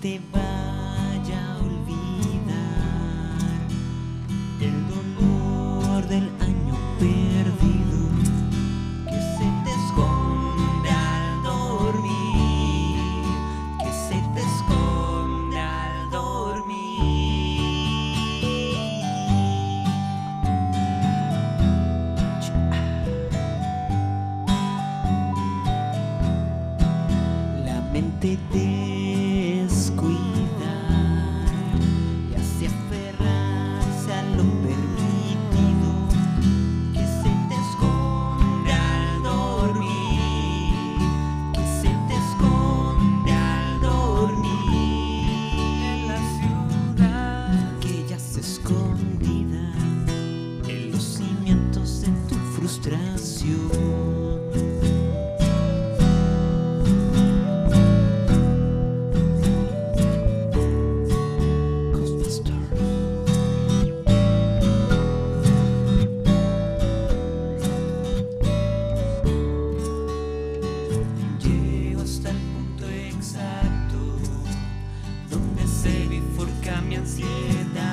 te vaya a olvidar el dolor del año perdido que se te esconde al dormir, que se te esconde al dormir. La mente descuidar y así aferrarse a lo permitido que se te esconde al dormir, que se te esconde al dormir. En la ciudad que yace escondida en los cimientos de tu frustración. Donde se bifurca mi ansiedad.